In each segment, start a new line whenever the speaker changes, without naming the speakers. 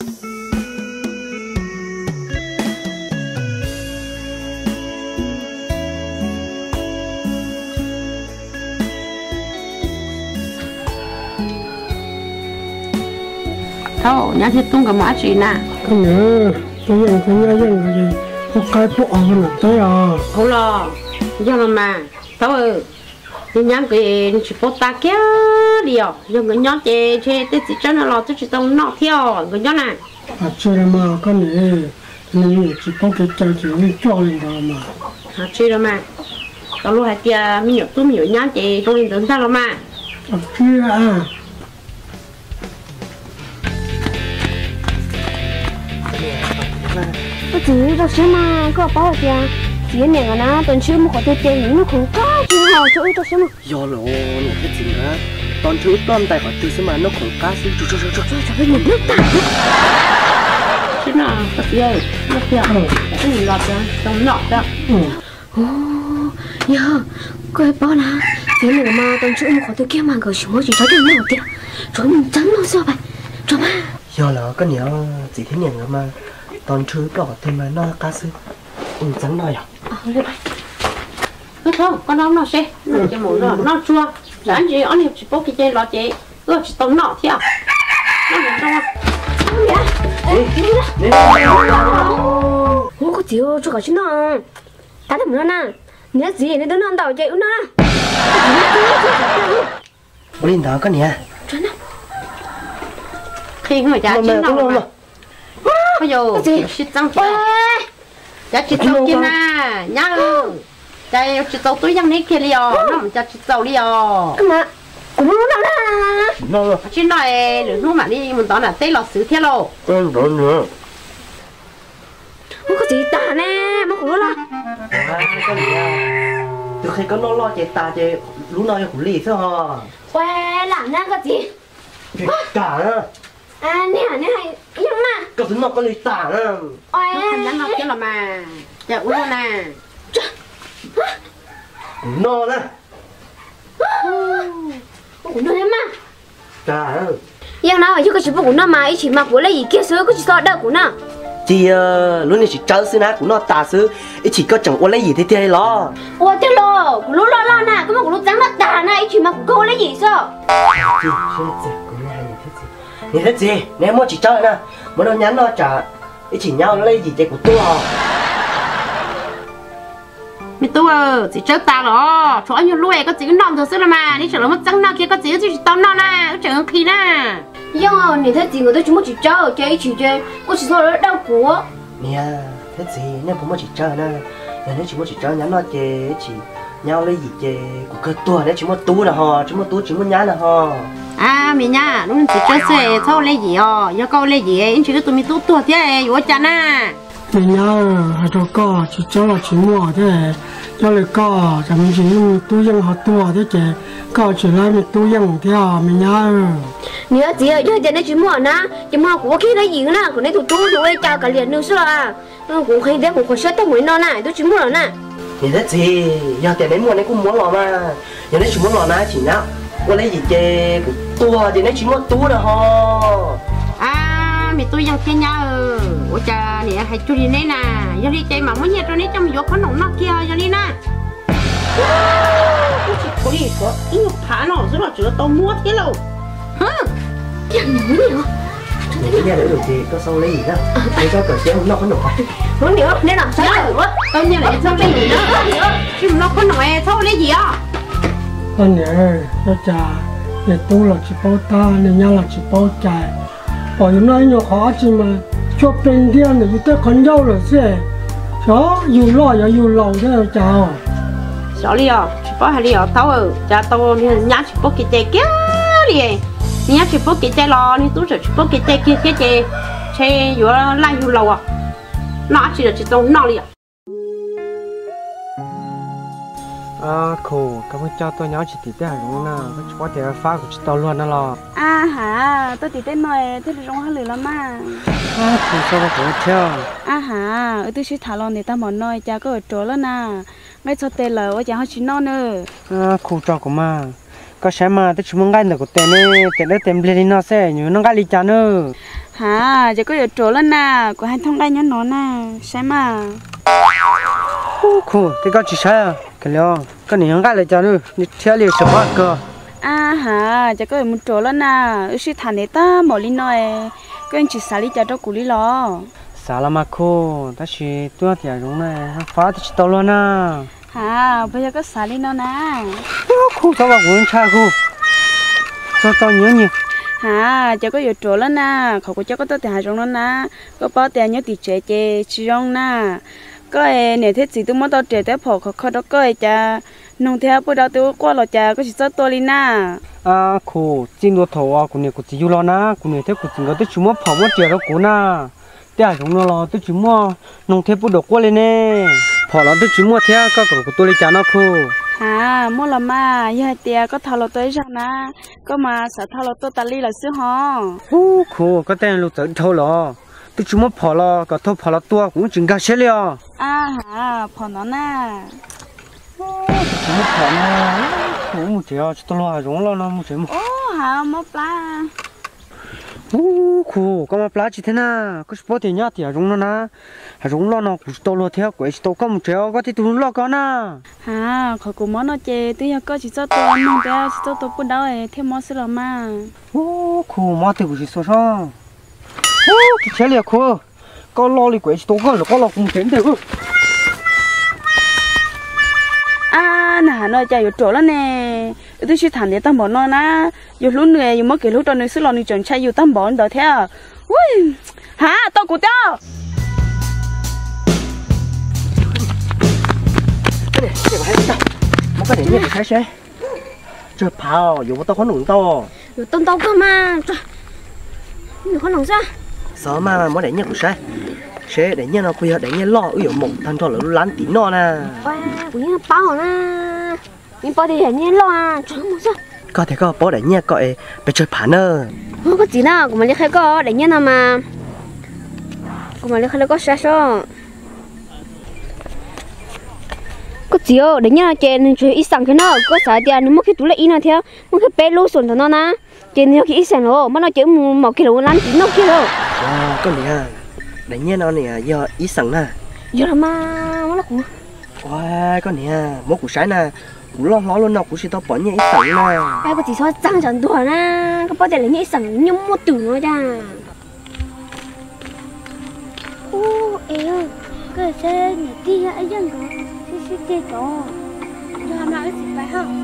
thôi nhá thì tung cái má chị nè
con nhớ cái gì một cái bộ áo nó tới à
không lo do là mà thôi nhá cái chỉ có ta kia điều nhưng cái nhóc chị tết chỉ cho nó lo tôi chỉ tông nọ theo cái nhóc này
à chơi mà con này nên chỉ có cái chơi chỉ nên cho lên đó mà
à chơi đó mà tao lúc hai tia mình nhớ nhá chị trong lên tưởng sao mà
à chơi à
我只到什么个包家，今年个呢，等去我和这电影空干就好，就到什么。
do lo nhà cái gì nữa toàn thứ toàn tài hỏi từ xem mà nó khủng cá xí cho
这个你不打。
chứ nào cái gì nó theo cái gì lọt ra trong nọ đó
哦，呀，个包呢，今年嘛，等去我和这电嘛个什么就找点那点，找你真了是吧？找嘛。
do là cái nhà gì thế nhỉ mà toàn thứ bỏ thêm mà nó cá xí trắng nói à
cứ thôi con nó xe cái mũ nó chua sáng gì anh chỉ bốc cái chén lọt chị cứ chỉ tông nọ theo nó làm sao
我个舅做个什么？打的么呢？你那gì你都能到这有呢？
lên đó cái nhà
真的？
khi người cha chín đâu mà bây giờ chỉ tăng kia cha chỉ tàu kia nè nhá cha chỉ tàu túi yang này kia liò nó mình cha chỉ tàu liò
mà cũng muốn đâu nè
nó
chỉ nói được lúc mà đi mình đó là tây lọt xứ theo lô
đó nữa
không có gì tả nè mà cũng lo
cái nhà từ khi có nó lo chạy ta chạy lúc nào cũng lì sao hả
quay làm ra cái gì
cả
à nè hay nhưng mà
cái thứ nó có lì tả nữa
ôi
thành ra nó kia là mà cha uống nè
nó đó
cũng nói mà
cả
yang nào chứ có chỉ bụng nó mà chỉ mặc của lấy gì kia sữa có chỉ sợ đâu của nó
chị lúc này chỉ trâu xứ nát của nó tả xứ chỉ có chẳng có lấy gì thế thế lo
ôi thế lo của lúc lo nè cái mà của lúc trắng nó tả nè chỉ mặc cô lấy gì sao
chị xem chị cũng hay như thế gì như thế gì nếu mà chỉ chơi nè mà nó nhắn nó trả chỉ nhau lấy gì thế của tôi à
mi tu chỉ chơi ta đó chỗ anh nuôi có chỉ non thôi xứ là mà đi chợ nó mất trắng nào kia có chỉ tao non nè có chợ khi nè
yang nè thế gì người ta chỉ chơi chỉ chơi có chỉ sợ đau của
nè thế gì nếu mà chỉ chơi nè nếu chỉ chơi nhắn nó chơi chỉ nhau lấy gì chơi của cơ tua nếu chỉ một tú là hò chỉ một nhá là hò
à mình nha lúc chỉ chơi xe sau lấy gì do câu lấy gì anh chỉ có tụi mình tú tua thế vô chán à
mình nhớ hai đứa con chỉ cho là chỉ mua thế cho lại con chẳng mình chỉ tu dân họ tua thế chứ con chỉ là mình tu dân theo mình nhớ
nhớ gì ở đây này chỉ mua nè chỉ mua của kia lấy gì nè của này tụi tôi chào cả liền nữa sao à cũng hay đấy cũng có sét tao mới nó này tôi chỉ mua rồi nè
thì thế gì giờ tiền đến mua này cũng muốn lò mà giờ này chỉ muốn lò này chỉ nhá qua lấy gì chơi của tua thì này chỉ muốn tú là hò
à mình tôi dân kia nha ủa cha nè hay chui đi nè giờ đi chơi mà mới nhớ cho nên trong vô có nồng nó kia giờ đi nè có đi có ít phá nó rất là chữa tao mua thế đâu hả
chẳng nhớ gì hả
cái nhà để được gì có sau lấy gì đó để cho cởi chế nó có nổi
muốn nhớ nên làm sao nữa
tao nhớ lại sau lấy gì đó chứ nó có nổi sau lấy gì à
con nhớ cho cha để tu là chỉ bao ta nên nhau là chỉ bao chạy bỏ những nơi nhỏ khó chỉ mà cho bên thiên để chúng ta còn nhau rồi sẽ đó dù lo ya dù lâu thế là chào
sợ đi à chỉ bao hay đi à tao cha tao thì nhát chỉ bao cái chạy kia đi nhát chỉ bao cái chạy lo thì tôi chỉ bao cái chạy kia cái chạy chạy vừa lại vừa lâu à nó chỉ là chỉ tao nó đi à
à khổ cảm ơn cho tôi nhớ chỉ tít đấy đúng không nào có thể phá của tôi luôn đó lo
à hả tôi tít nói thế là trong hai lửa lắm mà
à khổ sao mà khổ theo
à hả tôi sẽ thả lon để ta mòn nói cha có ở chỗ đó nè ngay sau tên là ở cha họ chỉ non nữa
à khổ cho của mà có sáng mà tôi chỉ muốn ngay được của tên này tên đó tên lên nó sẽ nhớ nó ngay đi cha nữa
hả giờ có ở chỗ lên nè của hai thông đây nhớ nó nè xem mà
khô thì có chỉ sai cái lo cái này không cái lại cho nữa đi theo liền sửa bát cơ
hả giờ có ở một chỗ lên nè ước sĩ thằng này ta mở linh nói cái anh chỉ xả đi cho cụ lý lo
xả là mà khô ta chỉ tua thì giống này phá thì tao luôn à
hả bây giờ có xả đi nó nè
khô sao mà muốn cha khô sao tao nhớ nhỉ
hả giờ có ở chỗ lên nèเขาก็จะก็ตัวแต่หาจงแล้วนะก็ป้าแต่nhớติดเจชิจงนะก็เนี่ยเทศสิตัวมันตัวเจแต่พอเขาต้องก็จะนงเทียบตัวตัวกว่าเราจะก็สิตัวลีน่า
โคจินตัวถอกูเนี่ยกูจะอยู่แล้วนะกูเนี่ยเทกูจิงก็ตัวชิมว่าผอมว่าเจแล้วกูนะแต่จงเราตัวชิมว่านงเทียบตัวกว่าเลยเนี่ยพอเราตัวชิมว่าเทียก็กูตัวเลยจานะโค
มั่วละมาย่าเตียก็ทาเราตัวจังนะก็มาสะทาเราตัวตาลีเราซื้อห้อง
โคก็แต่ลูกจะเท่าหรอตัวชิมว่าพอเราก็เท่าพอเราตัวกูจิงก็เสียเลย
พอนั่นน่ะ
ชิมว่าพอนะกูมึงเจ้าจะตัวเราจงเรานะมึงเจ้า
มอปลา
โคก็มาปลาจีเท่าน่ะก็สปอร์ตเนี่ยที่จงเรานะจงเราเนาะกูตัวเราเท่ากูไอ้ตัวก็มึงเจ้าก็ที่ตัวเราก็นะ
ขอกูมอนาเจตัวยังก็จิตตัวมึงแต่จิตตัวปุ่นดาวเทมอสละมา
โคมาที่กูจิตซ้อกี่เฉลี่ยโคก็รอเลยกูไอ้ตัวก็หรือก็รอกูเห็นเด้
อน่ะน้อยใจอยู่โจแล้วเนี่ยtôi chỉ thằng để tao bỏ nó na, dù lúc này dù mất cái lúc đó nữa xíu lo nữa chọn trai dù tao bỏ đó theo, ui, hả tao cũng tao.
Cái này hay tao, một cái này như thế sẽ, chưa phao dù tao có nồng to,
dù tao cơ mà, dù có nồng sao?
sợ mà mỗi đánh như cũng sẽ đánh như nó bây giờ đánh như lo, ví dụ một thằng cho nó lăn tí nó nè.
Wow, cũng như bao nè. Nhưng bao thì hình như lo chẳng một sao
có thể có bố đánh nhẹ coi bị chơi phản ơ
không có gì nào của mình lấy khai có đánh nhẹ nào mà của mình lấy khai có sao sao có gì đâu đánh nhẹ trên chơi ít sang cái nào có sao thì anh mất cái túi lại ít nào theo mất cái bé lú xuân nó na trên nhiều cái ít sang rồi mà nó chỉ một cái lú lăn tí nó kia đâu
có nè đánh nhẹ nó nè do ít sang nè
giờ là mà nó cũng
wow có nè một củ sái nè cú lo luôn nào cú chỉ tao bỏ nhẹ ít sẵn nè
ai có chỉ so trăng tròn đùa na có bao giờ lấy nhẹ sẵn nhung một từ nữa ra ô eo cái xe nhà ti ấy dân có xe xe có cho làm lại cái gì vậy hả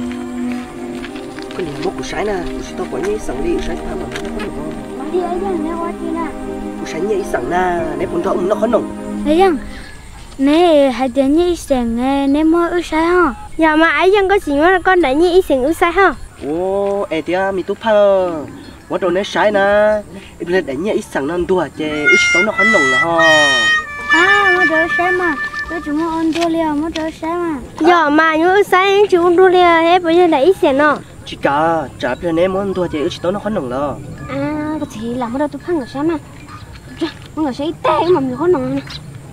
cái này một củ sái nè cú chỉ tao bỏ nhẹ sẵn đi sái sao mà nó không nồng
bỏ đi ấy dân nè qua đi nè
cú sái nhẹ ít sẵn nè nếu muốn tao nó không nồng
ấy dân nè hai đứa nhẹ sẵn nè mua ướt sai hả giờ mà ấy dân có gì mà con đã nhẹ sẵn ướt sai hả
ô em thì mi tu phơ quá đồ nè sái nè em lên đánh nhẹ ít sẵn non đùa chè ướt tao nó không nồng là
ha mua đồ sai mà tôi chỉ mua ăn đua liều mua đồ sai mà giờ mà những ướt sai chỉ ăn đua liều hết bây giờ đã ít sẵn nó
chỉ cả trả bên em muốn đùa chè ướt tao nó không nồng là
có gì làm ở đâu tôi phăng ở sai mà mọi người sẽ ít té mà mình không nồng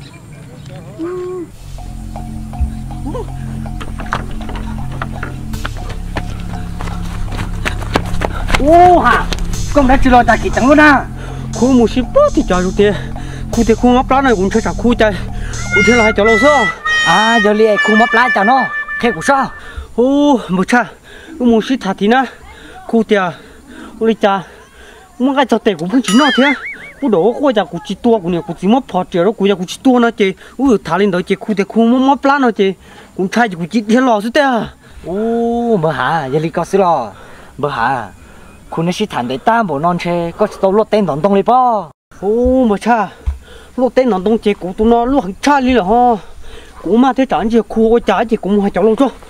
ô hả con đã chưa lo ta kỹ chẳng luôn à khu một ship thì cho rồi thì khu mắm lá này cũng chơi chả khu chơi cũng chơi là hai cháu lâu sao
giờ liền khu mắm lá cho nó thế cũng sao
ô một cha một ship thà thì na khu thì ôi cha muốn cái cháu tệ cũng không chỉ nó thế bố đồ cô cha cũng chỉ tua cũng nhiều cũng chỉ mắm phò chè đó cũng cha cũng chỉ tua nó chè ui thà lên đó chè khu thì khu mắm lá nó chè cũng thay cũng chỉ thế lò chứ thế
ô mà hả giờ liền có xí lò mà hảคุณนี่สิฐานได้ตามบ่นอนเชก็จะต้องลดเต้นนอนตรงเลยป่ะ
โอ้มาชาลดเต้นนอนตรงเจกูตัวนอนลวกชาลีเหรอฮะกูมาที่จานเจกูก็จ่ายเจกูมาให้เจ้าลงจ้ะ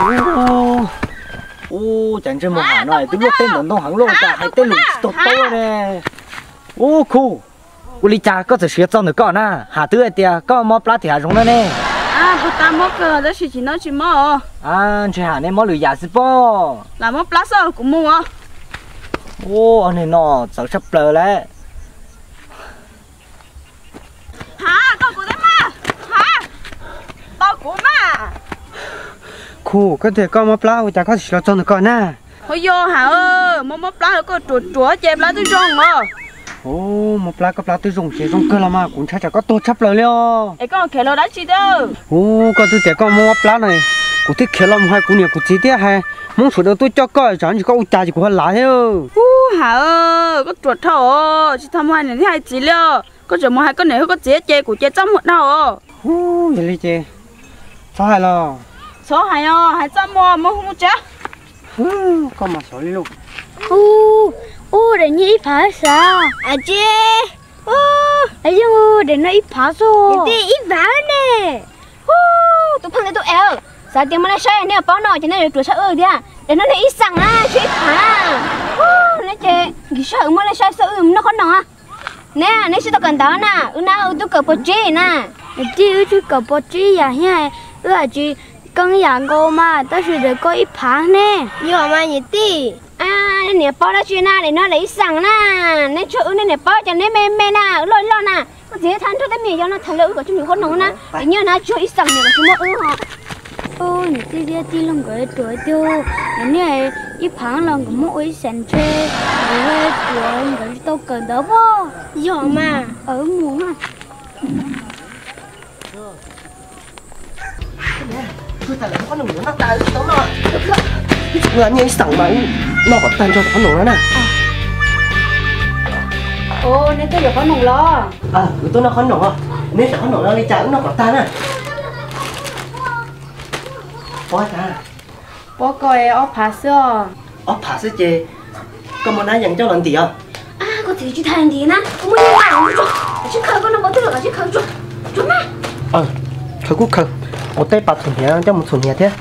โอ้จังจะมาหาหน่อยตัวลดเต้นนอนตรงหางลงจ่าให้เต้นหลุดตกโตเลยโอ้ครูอุลิจาก็จะเสียจังหนึ่งก่อนนะหาตัวเดียก็มอปลาที่หารงนั่นเอง
不打么个，这事情那去么？
去หาในมอหรือยาสิป่ะ
那么 plus กูมั่ว
โอ้อันนี้น่ะจะชับเปลือยแล้ว
到กูได้มา到กูมา
ครูก็เด็กก็มาปลาจากเขาสิเราจนก่อนนะ
เฮ้ยโย่มอปลาแล้วก็จั่วเจ็บแล้วตัวจงเหรอ
โ ô một lá cấp lá tôi dùng chỉ dùng cơ là mà cũng chắc có tốt chấp lời luôn
ấy con khéo lo đã chi đâu
ô con tôi trẻ con mua lá này cũng thích khéo làm hai cũng nhiều cũng chỉ tiếc hay muốn sửa đầu tôi cho coi chẳng chỉ có uta chỉ có lá thôi
hả ơi có chuột thầu chỉ thăm hai này hai chỉ liệu có chỉ mua hai con này có chế chế của chế trăm một đâu
ô vậy đi chế sao hay lo
số hai hai trăm mua không chế
con mà số luôn
để nhị phá sao à chị ấy nhưng để nó ít phá rồi để ít phá nè tụi phong tụi eo sao tiếng mà nó sai nè bao nọ cho nên được chuột sao đi à để nó ít sẵn à chứ ít phá nè chị cái sao mà nó sai sao nó khó nọ nè nè sẽ tao cần đó nè nào tôi cần bột chi nè chị tôi cần bột chi à nha chị con nhà cô mà tao chỉ được có ít phá nè nhưng mà nhị tí nè bao đó chuyện na để nó lấy sẵn na nè chỗ nè bao cho nè mẹ na lôi nè có dễ than cho cái mì cho nó thành lỡ của chúng mình khó nấu na để nhớ na chỗ ít sẵn này của chúng nó họ nhị tí đi tí lòng cái tuổi tiêu nè ít phá lòng của mỗi sẵn chơi rồi tuổi cái tao cần đó vô giờ mà ở muốn à
tôi tại lại có nồng nó ta tao nó là như sẵn mà nó có tan cho có nồng đó nè
nên tôi giờ có nồng lo
tôi nó có nồng à nếu có nồng nó đi chả nó có tan à bó ta
bố coi ốp phá xưa
ốp phá xưa chê có muốn ai dành cho lần gì à
có thể chỉ thành gì nè không muốn làm chứ không có nó có được chứ không chuẩn mà
thôi cũng không một tay bạc thùng nhẹ cho một thùng nhẹ thế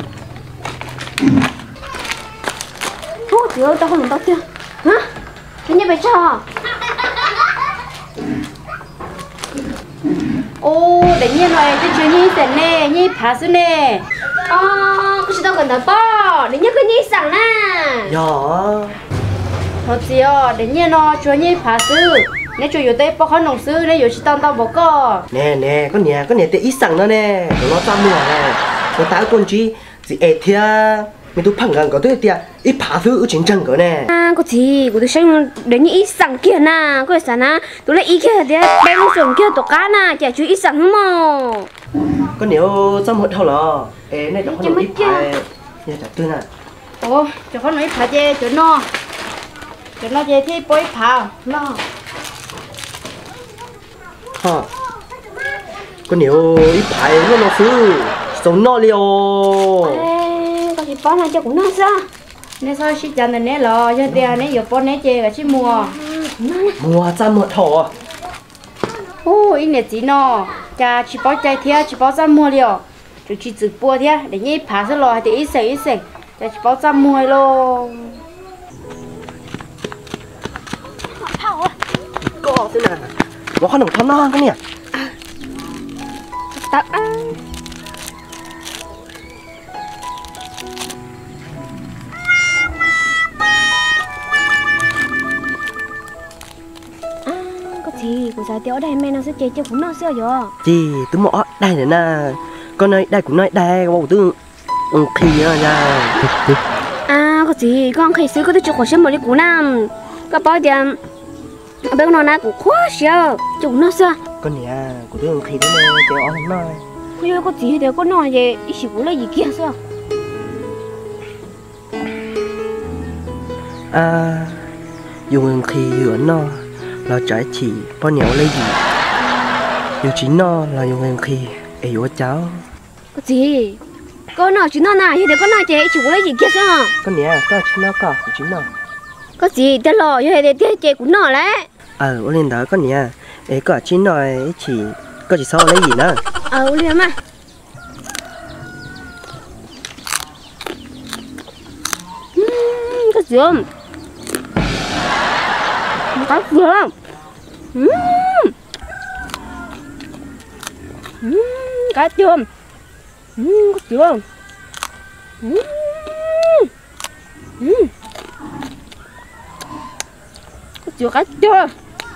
trời ơi tao không làm tao chưa hả cái như vậy cho
để nhiên rồi cái chuyện như thế nè như phá xưa nè
có gì tao cần tao bỏ để nhớ cái như sẵn nè
thôi chị để nhiên nó chuyện như phá xưa nếu chuyệnอยู่đây bao khó nồng xưa nếuอยู่chỉ tao bỏ co
nè có nè để ít sẵn đó nè nó ra mùa nè nó tao con chi gì ế thia mình tôi phẳng gần có tôi tiệt ít phá thứ ở trên chân cỡ nè
có gì của tôi xem đến như ít sẵn kia nè có sẵn á tôi lấy ít kia thì đem nó xuống kia tổ cá nè chả chú ít sẵn không mà
có nếu trong một thầu lò ế này đó có ít phá nhà chặt tôi nè
cho con nói phá chê cho nó chê thì bôi phá lo
có nếu ít phá nó thứ sống nó liều
có gì bón này cho cũng nó sao
nên sao chỉ chăn này lo cho tiền này giờ bón này chê cả chỉ mua
trong một thầu
ý này chỉ nó cha chỉ bao trái thia chỉ bao ra mua liều rồi chỉ tự bua thia để nhảy phá sẽ lo thì ít sấy cha chỉ bao ra mua luôn
có thế nào nó có nồng thắm nó cái nè
tao thì của sao tiểu đây mẹ nó sẽ chơi cho cũng nó sao rồi
chị tôi mỏ đây nữa nè con ơi đây cũng nói đây bố tôi khi nha
có gì con khi xưa có tôi chụp khỏi xem một cái cú nam có bao tiền bên nó na cũng quá sợ chụp nó sao
con nè của tôi khi đó nè cho ông nói
bây có gì thì có nói gì ít xíu là gì kia sao
dùng khi vừa nó là trái chỉ bao nhiêu lấy gì dù chính nó là dùng khi ấy của cháu
có gì có nói chính nó nào thì có nói chị chủ lấy gì kia sao
con nè có chính nó có chính nó
có gì tao lo như thế chị cũng nói đấy
ở lên đó con nè ấy có chính nó chỉ có chỉ sau lấy gì nữa
liền mà có gì không có gì không cá chôm có gì không có gì cá chôm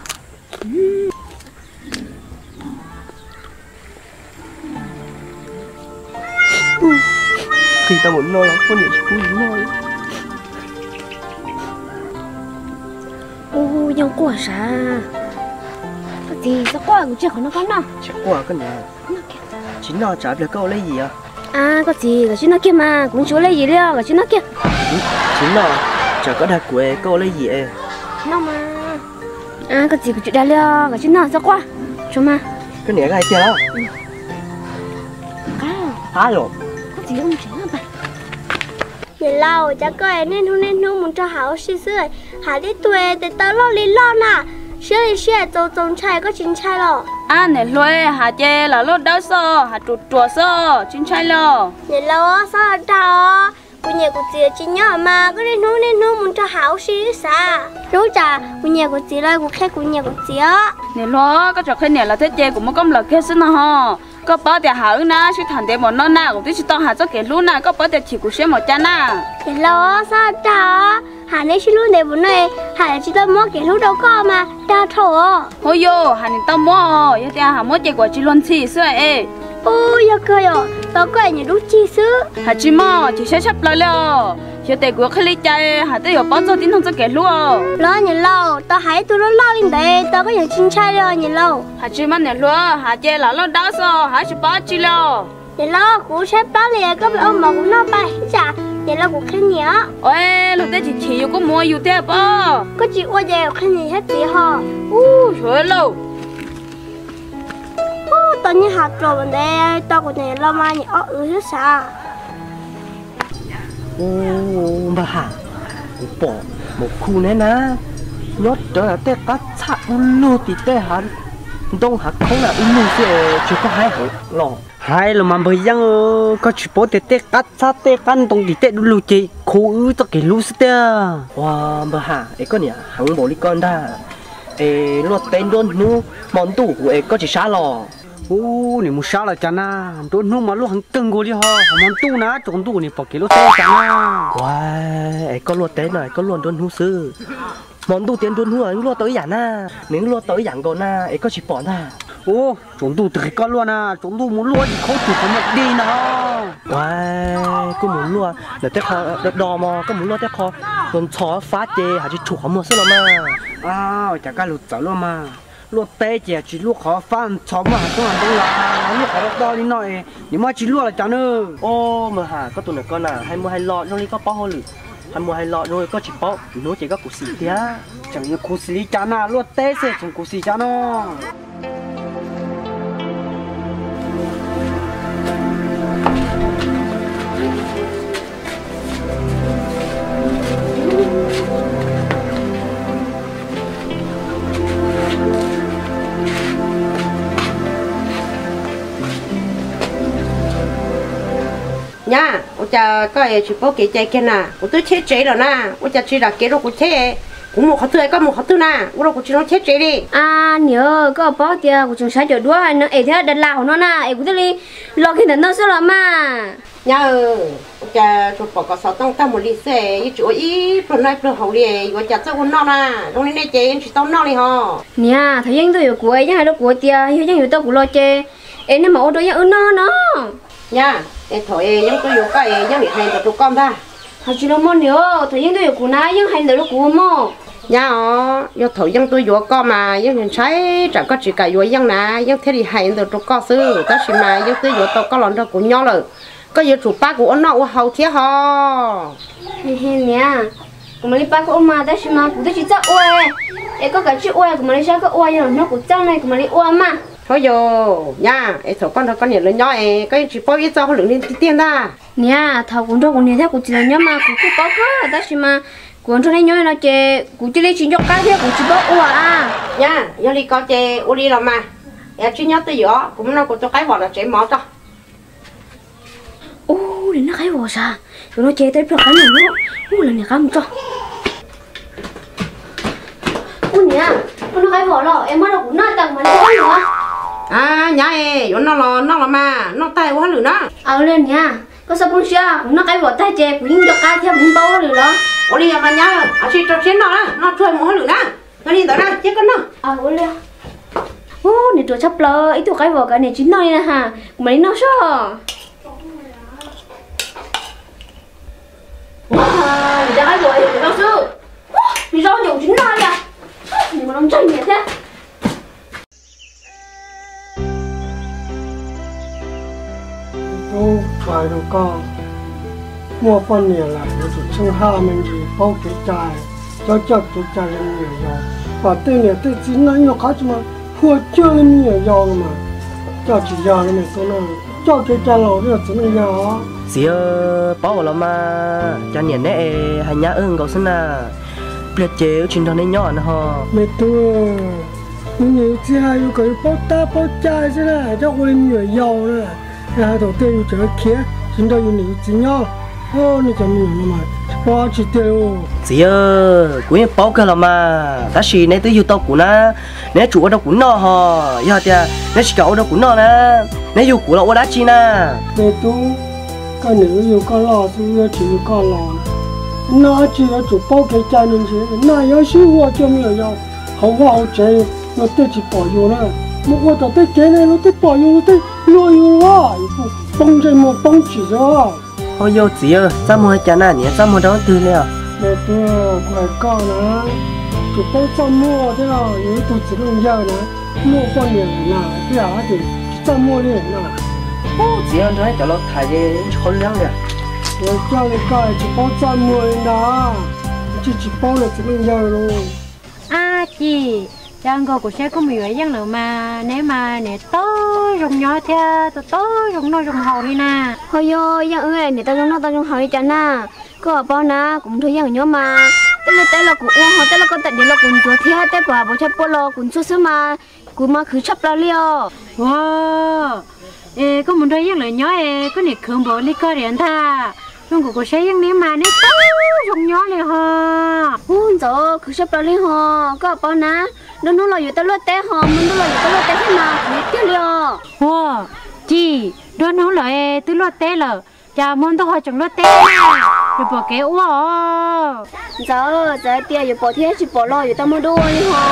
khi tao muốn nói con nhiều chú nói
dòng quả sao cái gì sao quả cũng chưa có nó con nào
chắc qua cái này chính nó trả được câu lấy gì à
cái gì cái chuyện nó kia mà cũng chưa lấy gì đâu cái chuyện nó kia
chính nó chả có đặt của câu lấy gì em
nó mà cái gì cái chuyện đây đâu cái chuyện nó sao quả cho mà
cái này cái chưa
cái
rồi
cái gì không chính là vậy giờ lâu chắc coi nên không muốn cho hảo xí xí hả đi tuổi để tao lo lý lo nè xe trông trai có chính trai lo
nè lôi hả chê là lót đá sơ hả chuột sơ chính trai lo
giờ lâu sao đâu cô nhà của chị chỉ nhớ mà có nên không muốn cho hảo xí xa đúng chả cô nhà của chị là cô khác cô nhà của chị á
nè lo cái trò khi nè là thế chê cũng mới công lực kia xin ha có bao tiền hảo na chứ thằng để bọn nó na cũng chỉ tao hả cho cái lúa na có bao tiền chỉ của xe một cha na
giờ lâu sao đâu hả nên chỉ luôn để bọn này hả chỉ tao mua cái lúa đâu có mà đa thổ
ôi yo hả nên tao mua giờ tiền hả mua chỉ của chỉ luôn chỉ xưa ấy
ôi giờ cười rồi tao có nhiều lúc chi xứ
hả chỉ mua chỉ sẽ chấp lại lo giờ tiền của khai chạy hả tới giờ bao giờ tin không cho cái lúa
lo nhiều lâu tao hãy tôi nó lo lên đây tao có nhiều chính trai rồi nhiều lâu
hả chỉ mà nè lúa hả chơi là lo đá sao hả chỉ bao chi lo
nhiều lâu cũng sẽ bán liền có bị ông mà cũng nó bay chả nhiều lâu cũng khen nhớ
ôi lúc đấy chỉ có mua yêu thế bao
có chị qua giờ khen gì hết gì hả
trời lâu
tao như hạt rồi bên đây tao cũng nhiều lâu mà nhiều hết sao
mà hả bỏ một khu này nè nhót trở là té cá chặt luôn thì té hả đông hả không là luôn sẽ chỉ có hai hộ lò
hai là mà bây giờ có chỉ bảo té cắt sát té căn đông thì té luôn chị khổ ư cho cái lú té
wow mà hả ấy con nhỉ hắn bỏ đi con ta ấy lo tên luôn nu món tủ của ấy có chỉ xá lò
này một sao là chán à tôi nó mà lúc hắn cưng cô đi ha món tu ná trồng tu này bỏ cái lúc té chán à
wow ấy có lo tên này có luôn luôn nu sư món tu tiền luôn nu ấy lo tới giản à nếu lo tới giản còn à ấy có chỉ bỏ ta
trồng tu từ cái con luôn à trồng tu muốn luôn thì không chịu không được đi nào
wow có muốn luôn để té kho đò mà có muốn lo té kho còn chó phát chê hả chỉ chủ không mua sữa mà
chả cái lụt走luôn mà lúa té chỉ lúa khó phan chó mà không làm đâu là lúa khó đo đi nói nhưng mà chỉ lúa là chán ơ
mà hả có tụi này con à hay mua hay lọ rồi có bao hồ lử hay mua hay lọ rồi có chỉ bao nó chỉ có củ xì thế
chẳng như củ xì chán à lúa té sẽ chẳng củ xì chán nó
nha, ôi cha cái chỉ bảo cái kia nè, tôi chết chết rồi nè, ôi cha chỉ là cái rồi cũng chết, cũng một hạt tươi có một hạt tươi nè, ôi cũng chỉ nó chết chết đi.
Nhớ có bảo tiền của chúng sai chỗ đua nó ấy thế đặt lao nó nè, cũng đi lo cái nó sao là mà.
Nha, ôi cha chụp bảo có sáu tông ta một ly xe, ý chỗ ý phần này phần hậu đi, ôi cha cho con non nè, trong này này chơi chỉ tông non đi hả?
Nha, thấy những tôi của ấy nhá, đó của tiền, hay những tôi của lo chơi, em nó mà ô tô nhá nó.
Nha, em thôi những tôi dùng cái những để hay được con ta.
Họ chỉ lo món nữa, thấy những tôi của nãy những hay được của mò.
Nha, yo thôi những tôi dùng con mà những hiện trái chẳng có chỉ cả dùng những nè, những thế thì hay được con sư, ta chỉ mà những tôi dùng tôi có lần đó cũng nhau rồi. Có gì chủ ba của nó hậu thế hò.
Hèn nè, của mình ba của mà ta chỉ mà của ta chỉ chắc ue, em có cái chữ ue của mình sẽ có ue nhưng nó của trong này của mình ue mà.
Thôi rồi, nha, em thầu con nhìn lên nhỏ em, cái chỉ bao ít cho lượng lên tiền ta.
Nè, thầu cũng cho cũng nhìn thấy cũng chỉ là nhỏ mà cũng có cái, ta chỉ mà cũng cho nên nhỏ nó chơi, cũng chỉ lấy chuyện cho cái thế cũng chỉ bao ua à.
Nha, giờ đi coi chơi, ua đi làm mà, em chỉ nhớ tới gió, cũng nó cũng cho cái vỏ là chế máu cho.
Để nó cái vỏ sao, rồi nó chơi tới được cái này nữa, là này cái một cho. Nè, nó cái vỏ rồi, em bắt đầu cũng nát tầng mà nó nữa.
Nhà em, nó là mà, nó tay quá rồi đó.
Lên nha, có sao không sao, nó cái vỏ tay chè cũng cho cái theo mình bao rồi đó.
Ủa đi mà nhá, chỉ cho chiến nó chơi một rồi đó. Nó đi tới đó, chết con nó.
Lên. Này tôi sắp lơ, ít cái vỏ cái này chín nơi nè ha, mấy nó sao? Wow, cái vỏ này nó sao? Vì sao nhiều chín nơi à? mà nó chơi nhẹ thế
tôi phải được con mua con nhiều lại nó chỉ chung hai mình gì bao cái chai cho cái chai lên nhiều rồi và tên này tên chính nó nhiều khác mà hùa chơi lên nhiều rồi mà cho chỉ giờ này tôi nói cho cái chai lẩu nữa chỉ là giờ
xíu bảo là mà cho nhện đấy hành nhá ưng cậu xin à biết chế chuyện đó nên nhỏ nữa ha
mẹ tôi nhiều chị hai yêu cái bao ta bao chai thế này cho quên nhiều dầu nữa là đầu tiên yêu chơi kia chúng ta yêu nhiều chị nhau ô này chẳng nhiều mà bao chỉ tiêu
xíu cũng bảo cái là mà ta chỉ nên tới yêu tao cũng na nên chủ ở đâu cũng nó ha giờ thì nên chỉ cậu đâu cũng nó nè nên yêu cũng là ở đó chi na
mẹ tôi cái nữ yêu cái lò xíu chỉ yêu cái lò nó chỉ là chủ bao cái chai nên chứ nó yêu xíu hoa cho nhiều dầu không vào chơi nó tới chỉ bỏ vô nữa một cái tao tới cái này nó tới bỏ vô nó tới lôi vô đó bông chơi một bông chỉ rồi
ôi yo chị ơi sao mua chả nè nhỉ sao mua đó từ liền
mẹ tôi quay con nữa chủ bao sao mua thế nào những tụi chỉ luôn giờ nữa mua con nhiều nào cái à thì sao mua liền nào
chị ơi nói cho nó thay cái chó lăng nè
rồi cho cái chỉ bao sao mua đó chỉ bao là chỉ luôn giờ luôn
à chị chẳng có của xe có mì vậy chẳng nữa mà nếu mà nè tớ rồng nhỏ theo tớ rồng nó rồng hậu đi nè
thôi yo yang ơi nè tao trong hỏi đi chán na có bao na cũng thôi yang nhỏ mà tên là cũng họ tên là con tận là cũng chúa theo tên bà bố chấp bố lo cũng chút xíu mà cũng mà cứ chấp lo liao
wow có muốn thấy yang lời nhỏ có nè khởi bộ đi coi điện tha trong của xe yang nếu mà nè tớ rồng nhỏ này ha
rồi cứ chấp lo li ho có bao na nó làอยู่ตลอดแต่หอมมันnó làอยู่ตลอดแต่ที่มาเนี่ยเตี้ยเลย
wow chị đó nó lại tứ lót té lờ chả muốn tôi hỏi chồng lót té rồi bỏ cái wow
giờ tiaอยู่bỏ thế chỉ bỏ loอยู่tao mới đua đi ho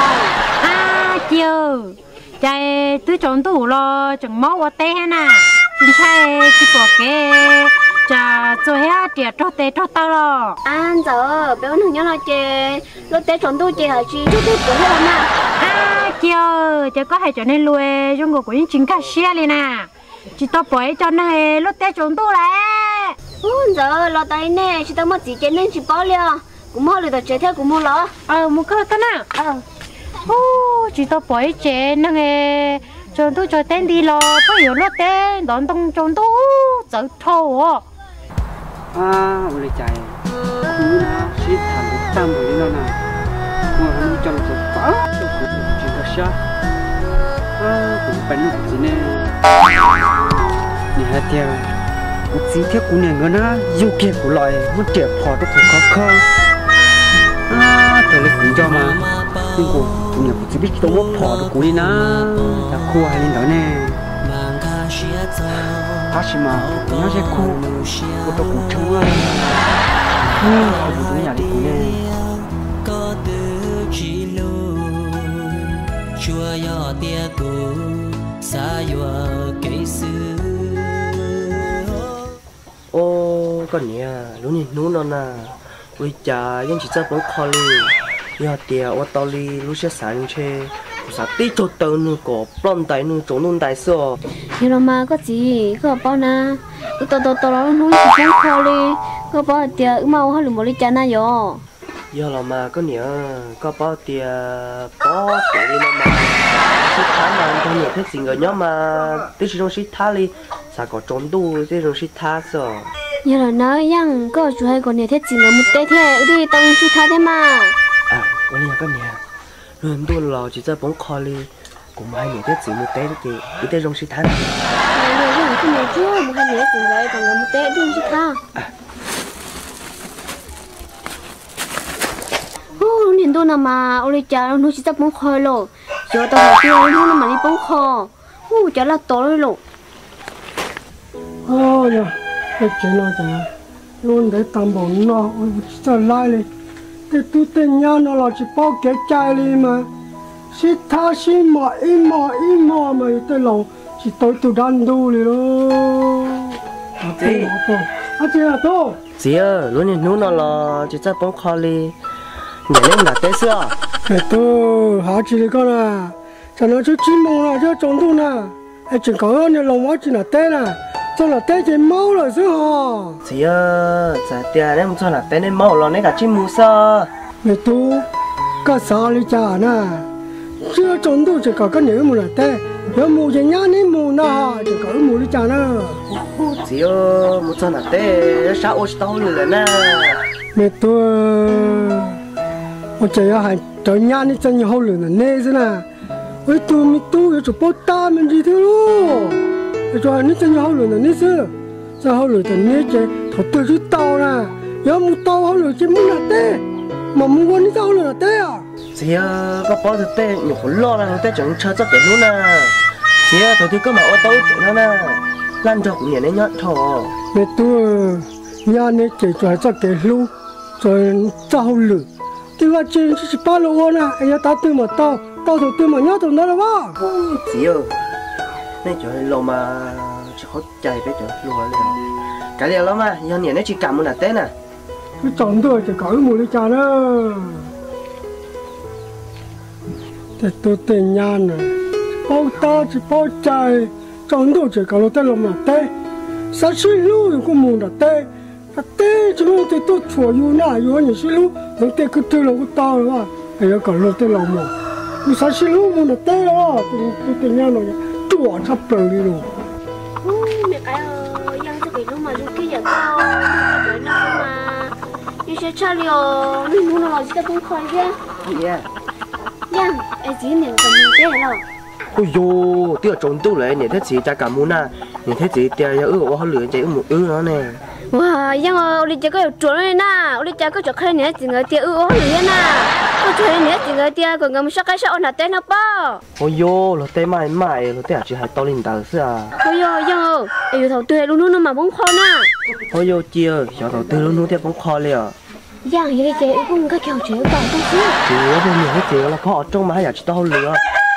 à chiều chạy tứ chồng tủ lo chồng máu qua té nè chính sai chỉ bỏ cái chả rồi hết tiệt cho tao lo
anh giờ béo thằng nhớ là chè lót té chồng tôi chè hả chị chút chút cũng hết mà
à chiều chả có hay cho nên lùi trong cuộc của những chính cả xe liền nè chị tao bỏ cho này lót té chồng tôi lại
giờ lo tay nè chị tao mất gì chè nên chị bỏ liền cũng mua được chè theo cũng mua lo
mua cái tao nè chị tao bỏ chè nè chồng tôi cho tên đi lo có hiểu lót té đón tông chồng tôi sợ thâu
à 우리 자에 구나 시탄 못담 보이노나 뭐 하는 좀 좋아 진짜 샤 cũng bánh gì nè nhà theo một gì theo của nhà người nó yêu kia của loài muốn trẻ phò nó cũng khó thôi lấy cũng cho mà nhưng của nhà của chỉ biết tôi muốn phò được của đi na ta khu hay lên đó nè 하시마 그냥 제코 그것도 고충을 무슨 nhà đi cũng chua yo tia cô sa yo cây sư
ô con nhỉ lúc này nú nó nè bây giờ vẫn chỉ cho bóng kho li yo tia ô to li lúc sẽ sáng chơi sao tí cho tao nữa có plon tay nữa chỗ luôn tay sơ
nhưng mà có gì có bao na tôi nó chỉ không khó đi có bao tiền mau hơn một ly trà na yo
giờ là mà có nhớ có bao tiền bao tiền đi mà ship thả mà có nhiều cái gì người nhóm mà tí chỉ trong ship thả đi sao có trốn tu tí trong ship thả sơ
giờ là nói rằng có chú hay còn nhiều thế gì người một té thế đi tông ship thả thế mà
à có nhiều rồi tôi lo chỉ cho bóng kho đi cũng hai nhiều cái gì một té thì cái té trong ship thả
rồi không nhiều chứ một hai nhiều gì rồi còn một té trong ship thả nhìn tôi nằm mà ôi cha nó chỉ tập bóng khơi rồi giờ tao hỏi tôi nó mà đi bóng khờ chả là tối rồi
ôi ya cái chuyện nó chả luôn để tầm bổng nó sao lại đi cái tu tên nhau nó là chỉ bao cái chai đi mà xí tha xí im mà cái lòng chỉ tới từ đan đu đi đó à chị à tôi
chị ơi luôn nhìn nó là chỉ cho bóng kho đi nhà nên là té xưa
cái tôi họ chỉ là con à cho nó chút chim mông là cho trồng tu nè ai chỉ có hơn lòng quá chỉ là té nè cho là té chỉ máu rồi chứ hả
chị ơi giờ tiền nên cho là té nên máu rồi nên cả chim mù sao
mẹ tu có sao đi cha nè chưa trồng tu chỉ có cái nhớ mù là té nhớ mù chỉ nhá nên mù nè chỉ có mù đi cha nè
chị ơi muốn cho là té sao ôi tao lười nè
mẹ tu我只要还在家里真有好人呢，那是呢。我都没都要做包大门子的咯，我说你真有好人呢，那是，这好人的那些头都是刀啦，要没刀好人就没拿的，mà muốn quan đi đâu là té à?
Chị có bỏ được té nhiều khổ lo là té chẳng chơi chắc cái luôn nè. Chị thôi thì có mà ô tô chuyện đó nè, lan cho cũng nhẹ nên nhớ thôi.
Mẹ tôi nhà này chỉ cho chắc cái luôn, rồi cho hậu lửa. Thì là chuyện chỉ ba lô nè, anh ta tư mà tao thôi tư mà nhớ tụi nó là ba.
Chị ơi, nên chỗ lâu mà chỉ khó chạy bé chỗ lâu liền. Cái điều lắm mà, giờ nhẹ nên chỉ cảm ơn là té nè.
Cái chọn tôi chỉ có một cái trà đó. Thì tôi tiền nhà này, bao ta chỉ bao chạy, chọn tôi chỉ có tay lòng là té. Sao xí lưu cũng muốn là té. Té chứ không thì tôi chùa yêu nà yêu nhiều xí lưu, nó té cứ tư lòng cái tao rồi. Bây giờ còn lo tay lòng mà. Tôi sao xí lưu muốn là té đó, tôi tiền nhà này chùa sắp rồi đi rồi.
Mẹ cái dân cho cái lúc mà lúc kia giờ tao tới nào mà như sẽ cha liều nên muốn là gì cũng khỏi chứ.
Yeah.
Dân, ai chỉ nên còn mình thế nào?
Ôi dồi, tiếc trốn tu lại, nhìn thấy chị cha cảm ơn à, nhìn thấy chị tiền giờ họ lừa chị một nó nè.
Wow, dân ơi, đi chơi có trốn này na, đi chơi có chỗ khai nhé, chỉ người tiền họ lừa na, có chỗ nhé chỉ người tiền còn ngầm sắc cái sao là tên nó bao.
Ôi dồi, là tên mày, là tên chỉ hay to lên tàu xưa à.
Ôi dồi, dân ơi, ai đầu tư luôn nó mà bóng kho na.
Ôi dồi, chị ơi, giờ đầu tư luôn thì bóng kho liền.
Dân vậy chị cũng có kiểu chuyện bảo không chứ?
Chị ơi, bây giờ chị là có ở trong mà hay là chỉ to lừa.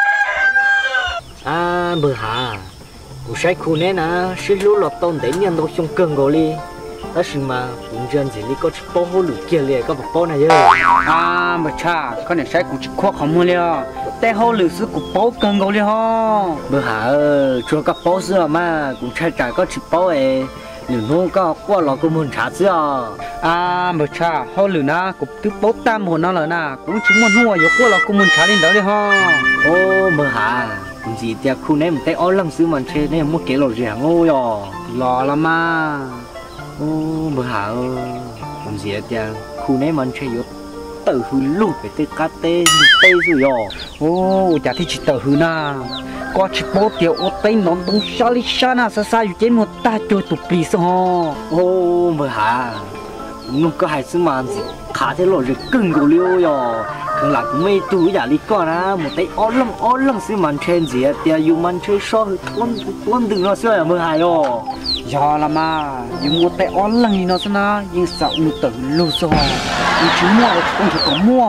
À bữa hà cụ sai khu này nè xí lú lọt tông để nhân đồ xong cơn gò li đó là mà cũng dân gì đi có chỉ bao hồ lửa kia liền có bao này rồi à mà cha con này sai cụ chỉ khoác không mua liềnแต่hồ lửa xứ cụ bao cơn gò li ho bữa hà chúa có bao xưa mà cũng sai trả có chỉ bao ấy lửa nó có qua lò cũng muốn trả xưa à mà cha hồ lửa na cũng cứ bao tam hồ nó là na cũng chỉ muốn mua rồi qua lò cũng muốn trả lên đó đi ho ô mà hà gì thì khu này mình thấy ở lăng xứ mình chơi này mua cái lò rẻ ngô rồi lò lắm mà ô bữa hả làm gì thì khu này mình chơi yếu tự hư lụt về tới cá tê tê rồi ô chả thì chỉ tự hư na có chỉ bố tiểu ô tây nón tung xa li xa na xa xaอยู่trên một ta chơi tụt bì sao ô bữa hả nó có hai xứ mà gì khá thế lò rẻ cưng của liêu rồi thường là cũng mấy tuổi giả lý con á một tay ó lắm xí mình trên gì á thì dù mình chơi so tuôn đừng nó xưa là mưa hài rồi do là mà dùng một tay ó lắm thì nó sẽ na nhưng sợ một tử lâu rồi nhưng chú mua không chỉ có mua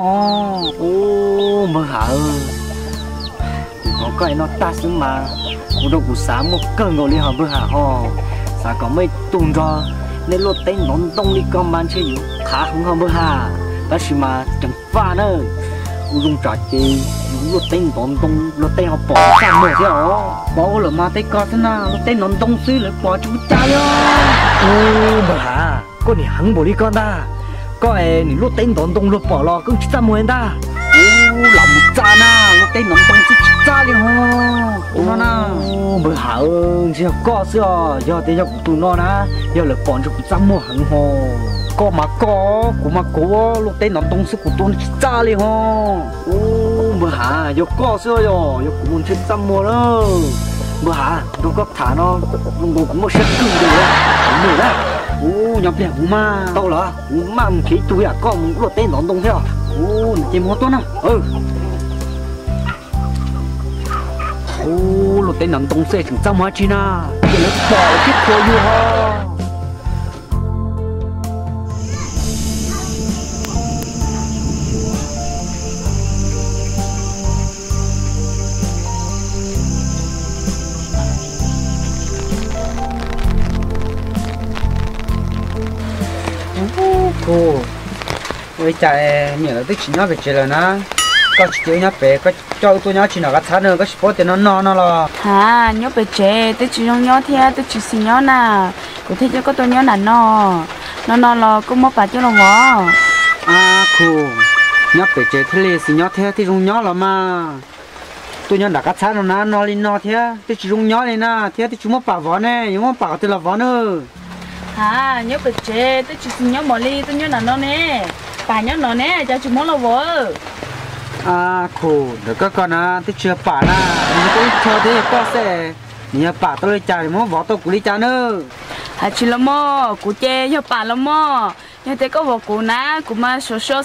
ô mưa hài nó cái nó ta xứ mà cũng đâu cũng sáng một cơn rồi liền hả mưa hài ho sao có mấy tuần rồi nên lột tay nón đông đi con mình chơi khá không hả mưa hài đó là mà chẳng pha nữa dùng trò chơi lột tên nón đông lột tên họ bỏ ra mở thế hả bỏ là mà tay con thế nào lột tên nón đông xí lại bỏ chú cha đó ô mà hả con này hăng bỏ đi con ta con này lột tên nón đông lột bỏ lo cũng chỉ ra mua ta ô làm một cha na lột tên nón đông chỉ cha đi hả ô nó na ô mà hả chỉ có xưa giờ thì giờ tụi nó na giờ là bỏ cho cha mua hăng hồ có mà có của mà có lúc đấy nó tung sức của tôi cha liền ho ô bữa hả giờ có xưa rồi giờ cũng muốn chơi xăm mùa đó bữa hả tôi có thả nó cũng một sức cứng rồi đúng đấy ô nhập liền mà tao là mà khi tôi à có một lúc đấy nó tung theo ô chơi mua tốt nào ô lúc đấy nó tung xeถึงxăm hóa chi na giờ nó bỏ cái khối vô ho cô ôi lấy chạy nhiều là tức chỉ nhớ về chơi rồi nè có chỉ chơi nhớ về có cho tôi nhớ chỉ nào cái tháng nữa có sport thì nó lo
hả nhớ về chơi tức chỉ trong nhớ theo tức chỉ xin nhớ nè có thể cho có tôi nhớ là nó là cũng mất phải cho nó vợ
cool nhớ về chơi thế là xin nhớ theo thì trong nhớ là mà tôi nhớ đã cái tháng rồi nè nó lên nó theo tức chỉ trong nhớ này nè theo thì chúng mất bảo vợ nè nhưng mà bảo thì là vợ nữa
hả nhớ về chơi tức chỉ xin nhớ mọi ly tôi nhớ là nó nè bà nhớ nó nè cho chúng nó là vợ
cool được các con tôi chưa bà nè mình có cho thế có sẽ nhà bà tôi lấy trà thì muốn vợ tôi cũng lấy trà nữa
chỉ là mò cụ chê cho bà là mò nhưng thế có vợ cụ ná cụ mà sổ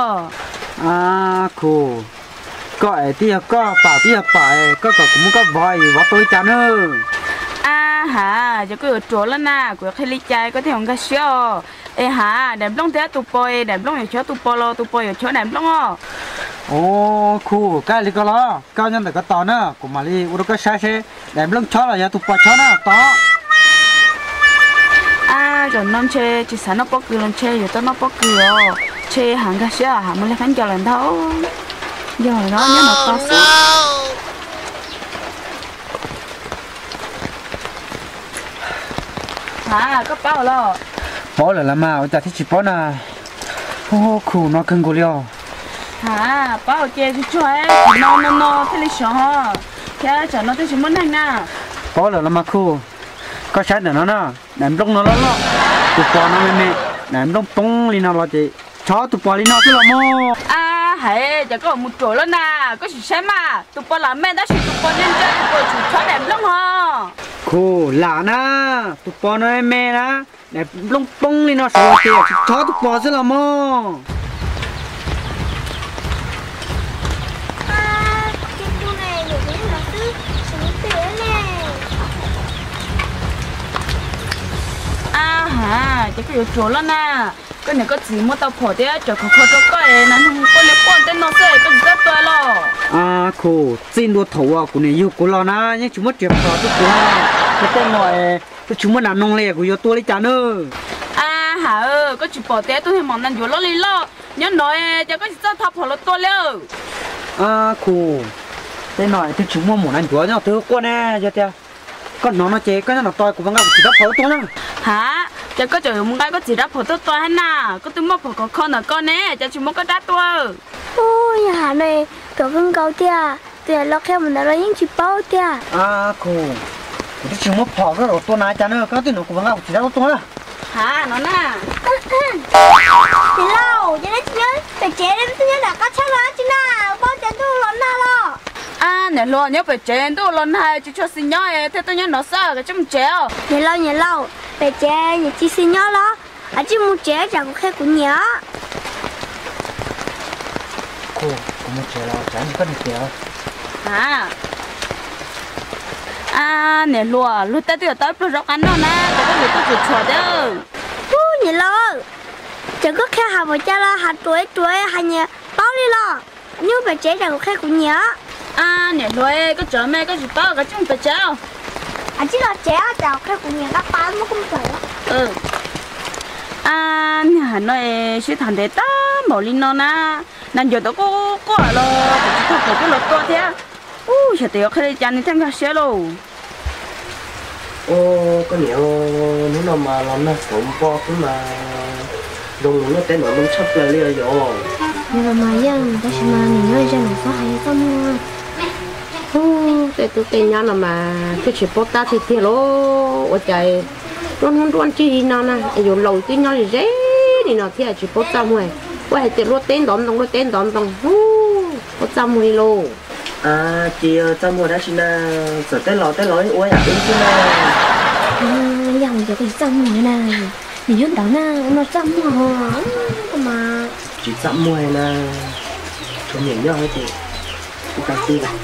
cool có thì có bà thì bà có cũng có vợ tôi lấy trà nữa
hả cho cái chỗ là nè của khi lấy trà có thể không có sữa hả đẹp lắm thế tụi bôi đẹp lắm ở chỗ tụi bôi ở chỗ đẹp lắm
cool cái này có lo cao nhân cái to nữa của mà đi udah cái xe đẹp lắm chó là tụi bò chó nữa to
rồi non chơi chỉ sáng nó bóc cười non chơi rồi tao nó bóc cười chơi hàng cái sữa hàng mới lấy khán giả lần thấu giờ nó nhớ nó to xíu có bao lo
bỏ lại là mà ta thích chỉ bỏ nè cool nó cưng của liao
bao chơi cho em nó thế lấy sữa thế cho nó thế chỉ muốn hành nè
bỏ lại là mà cool có sai để nó nè làm lông nó lo tụi bò nó mẹ làm lông bông đi nào là chị chó tụi bò đi nào chứ là mò
hãy chỉ có một chỗ luôn nè có chỉ xem mà tụi bò làm mẹ đã chỉ tụi bò nên chơi tụi bò chủ chó làm lông hả
cool là nè tụi bò nó mẹ nè làm lông bông đi nào sao chị chó tụi bò chứ là mò
chỉ có chỗ luôn nè cái này có gì mà tao bỏ thế cho khó cho cái này không có lấy quan tên nó sẽ có gì rất to lo
cool xin đua thầu của này yêu của lo na nhưng chúng mất chuyện khó tôi của cái tên này tôi chúng mất làm nông lệ của yêu tôi lấy trả nữa
hả có chỉ bỏ thế tôi hay mong ăn vô lo đi lo nhớ nói cho có gì sao thập bỏ lo to luôn
cool tên này tôi chúng mua muốn ăn chúa nhau thứ con nè giờ tia con nó chế cái nó to của vắng gặp chỉ đắp phở tôi nữa
hả cho có trời muốn cái có chỉ đắp phở tôi to hay nà có tôi mua phở có con là con nè cho chúng mua cái đắt tôi
ôi nhà này cậu vẫn cầu tia lo khéo mình đã lấy những chỉ bao tia
cool tôi chúng mua phở cái đồ tôi này chả nữa cái tên nó của vắng gặp chỉ đắp tôi nữa
hả nó nè
thì lâu cho nên nhớ phải chế đến nhớ là có chắc là chứ nào bao tiền tôi lớn nào lo
nè lo nhớ phải chế tôi lần hai chỉ cho xin nhớ thế tôi nhớ nó sao cái chung chế
nhớ lâu phải chế nhớ chỉ xin nhớ lo chỉ muốn chế chẳng có khác cũng nhớ
cô cũng muốn chế lo chẳng có được kéo
nè lo lúc tới tôi tới rồi ăn nó nè tôi có người tôi chụp chụp đó
nhớ lo chẳng có khác học một cha lo hạt tuổi hay nhớ bao đi lo nếu phải chế chẳng có khác cũng nhớ
nè rồi có chở mẹ có gì bao cái chung phải cháo
chỉ là chéo chào cái cũng nhà các bạn nó không phải
nhà nó sẽ thành để ta bảo linh nó na nên giờ tôi có lo chỉ có cái lột to thế sẽ tiêu cái chăn thêm cái xe luôn
có nhiều nếu nào mà làm nó sống po cũng mà đồng nó tên nó sắp lại liền rồi
nhưng mà dân ta chỉ mà mình nói dân nó hay không
để tôi tên nhau mà cái chuyện bóc ta thì lo ở chạy luôn chi nào nè rồi lâu tí nhau thì dễ thì nó thì chỉ bóc ta mày quay thì luôn tên đón bóc ta mày luôn
chị ta mua đã xin là sợ tên lò ôi à đi xin
dòng cho cái xong rồi nè thì chút đó nè nó xong rồi mà
chỉ dặm mua là cho nhiều nhau hết thì ta tư này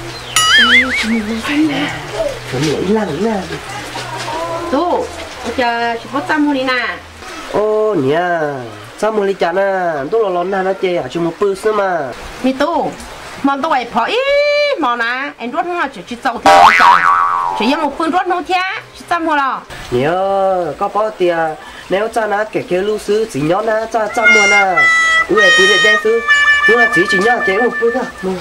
cho nhiều lằng nè
tu chờ chỉ bóc ta mua đi nè
nhỉ sao mua đi chả nè tôi là nè nó chơi à chúng một bữa xưa mà
mi tu mà tôi phải phơi mà nè anh rút nó chỉ trâu theo chỉ dùng một phương rút nó theo chỉ xăm thôi là
nhớ có bao tiền nếu cha nó kể lưu sư chỉ nhớ nó cha mua nè ui bự để đen sư nhưng mà chỉ nhau chế một bự thôi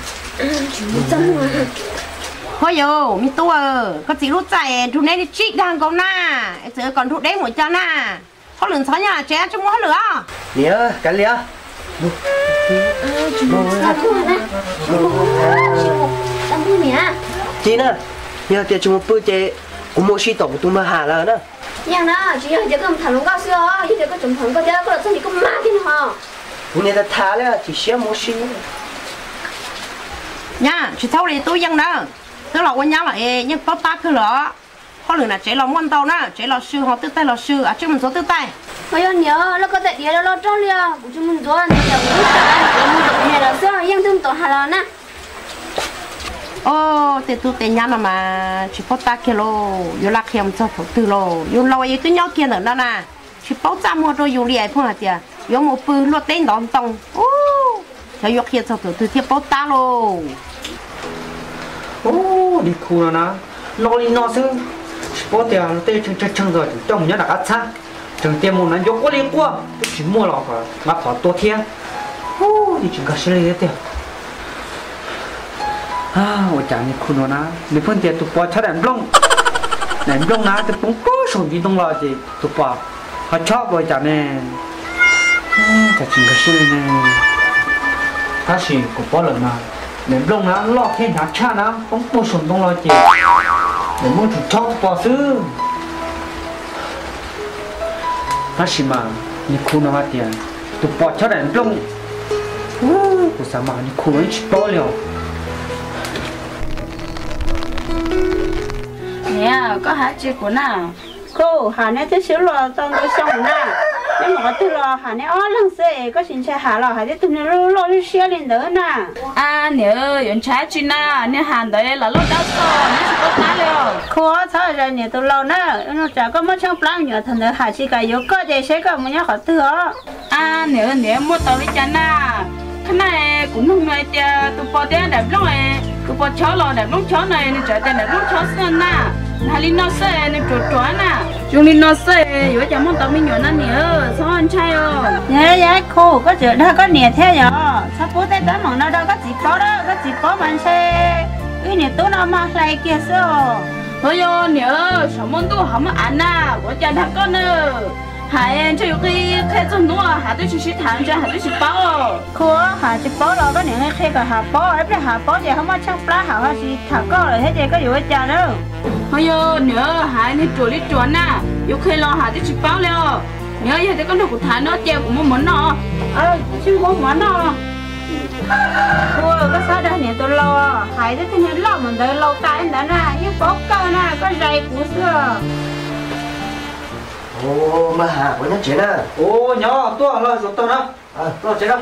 thôi yo mi tua có chỉ lúc chạy thu này đi chị đang có na giờ còn thu đấy một chân na có lần sáu nhà trẻ trong mỗi lửa
nhớ cái lia chị nè nhớ tiền chúng bự chế cũng một xí tổng tụi mà hà là nữa
nhang đó chỉ là cái thằng lông cao xưa chỉ là cái trồng thằng cái đó có là sao thì có má thế hả
hôm nay ta thả là chỉ xé một xí
nha chị thâu đi tôi dân đó tức là quan nhớ lại nhưng có ba cái lửa có lần là chế là món tàu nè chế là sư họ tự tay là sư à chứ mình số tự tay
bây giờ nhớ nó có thể đi nó trâu liền của chúng mình rồi nó chẳng biết cả mình tự nhiên là sao dân thương tổ hà là nè
ô thì tôi tiền nhá mà chỉ có 3 kg yêu lạc hiểm cho phụ từ lô yêu lâu yêu tôi nhớ kia nữa nè chỉ bao trăm mua rồi yêu liền phong hả chị yêu một bự lót tên đón tông ô cho yêu kia cho từ thiệp bao ta lô
ô đi khu nào na lo đi nó xứ bao tiền tê chân rồi trong nhớ là cá cha chẳng tiền một nó dốc quá liên qua chỉ mua lọ cả mà phải to thiên ô đi chừng cả xe lấy tiền我讲你看到哪？你碰见都包吃点long，点long哪？这帮高手运动了这都包，还差不讲呢？这真个是呢，他是个包人呐，点long哪？老天哪差哪？帮高手运动了这，你们就差不包是，他是嘛？你看到哪点？都包吃点long，不是嘛？你看人吃饱了。
nè có hạt chị của nào cô hạt này thì xíu lò trong cái sông nè nhưng mà có từ lò hạt này ó lăng xe có xin xe hạt lò hạt thì từ này lò đi xe lên đó nè à nhớ yon trái chị nè nè hạt đấy là lò đau sò nè chỉ có tá liền cô sao rồi nè từ lò nè nó chả có mất trong plan nhớ thằng đấy hạt chị cái yếu có gì sẽ có một nhá họ từ đó à nhớ mua tàu đi chả nè cái này cũng không nói tiền tụi bỏ tiền đẹp lắm này tụi bỏ chó lò đẹp lắm chó này nên trả tiền đẹp lắm chó sơn nè hà linh nó xe nên chuột chó nè chúng linh nó xe vừa chẳng muốn tao mình nhỏ nè nhớ sao anh trai ơi nhớ nhớ cô có chuyện đó có nhẹ theo nhở sao bố tay tới mỏng nó đâu có chỉ có đó có chỉ có mình xe cái nhẹ tôi nó mà lại kia sao thôi yo nhớ sao muốn tôi không ăn nè của cha thằng con nữa hãy cho khi khai trong núa hãy tôi chỉ thằng cho hãy tôi chỉ bao cô hãy chỉ bao rồi có những cái khai cả hãy bao ấy phải hãy bao gì không có chắc lá hãy chỉ thằng con rồi hết gì có gì chả đâu thôi yo nhớ hãy đi chuột nè yêu khi lo hãy tôi chỉ bao liền nhớ giờ tôi có được của thằng nó treo của một món nọ chứ một món nọ cô có sao đây nè tôi lo hãy tôi thấy lo mình đợi lâu tay đó nè nhưng có cơ nè có dây của xưa
ô mà hà có nhắc chế nè
ô nhỏ tôi lo rồi tôi đó lo chế đó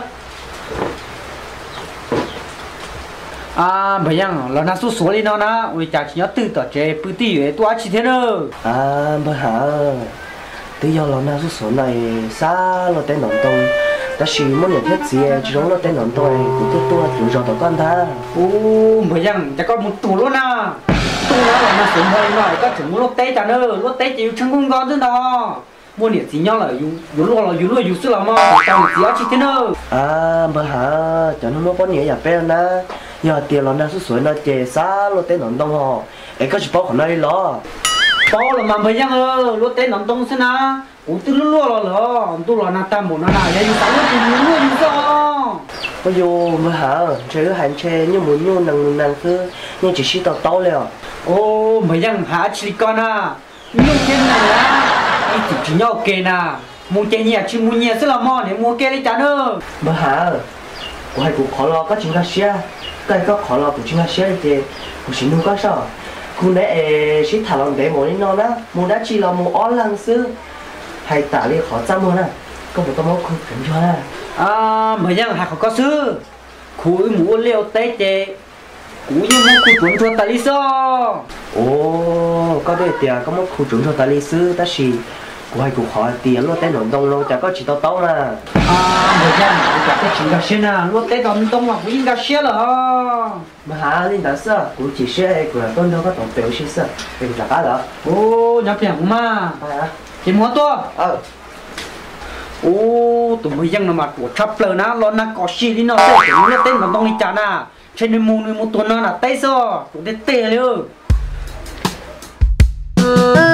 bây giờ là nó số đi nó na ôi chả chỉ nhớ từ tờ chế bự tí vậy tôi chỉ thế nữa
mà hà từ giờ là nó số này xa là tên nón tông ta chỉ muốn nhận thiết gì chỉ giống là tên nón tôi cũng tôi hiểu rõ tao con ta
ô bây giờ chắc có một tủ luôn à tôi nói là nó sớm hơn rồi có chừng lúc tết chả nữa lúc tết chịu chân không con thế đó mua nhiệt gì nhau là dùng lo dùng sức làm mà tao chỉ chỉ thế nữa
mà hà cho nó có nhiều nhà bé na giờ tiền là nó số nó chế xa lúc tết nón tông họ ấy có chỉ bao khoản này lo
bao là mà bây giờ lúc tết nón tông thế na cũng từ lúc lo tôi là nát tam một nó là giờ dùng sáu lúc dùng luôn dùng sao
bây giờ mà hà chơi hành chơi như muốn như nàng cứ nhưng chỉ tao tao liền
ô bây giờ hả chỉ con à nhung trên này á đi chỉ nhau kề nè mua chơi nhẹ chỉ mua nhẹ sẽ là mò để mua kề đi chả nữa
mà hả của hai cụ khó lo có chuyện xe cái có khó lo của chuyện xe thì của chị nuôi có sao cụ nãy chị thả lòng để mua đi nó đó mua đã chỉ là mua on lăng sư hay tả đi khó chăm hơn à có một tấm mốc không chuẩn cho à
bây giờ hả có sư khối mua liều tết chè cú như một khu chuẩn cho ta lý sao
ồ có đôi tiền có một khu chuẩn cho ta lý sư ta chỉ của hai cụ hỏi tiền luôn tên nón đông luôn chả có chỉ tao tao nè
bây giờ cả cái chuyện cái xe nè luôn tên nón đông là cũng cái xe là
mà hả linh đã sao cũng chỉ xe của con đâu có tổng biểu xe sao để chả cá đó
ô nhập tiền mà chỉ muốn to ô tụi mình dân mà của chắp lờ na lo na có xì đi nó sẽ nó tên mà tông đi chả na trên mùng một tuần nó là tay sao tụi tê tê luôn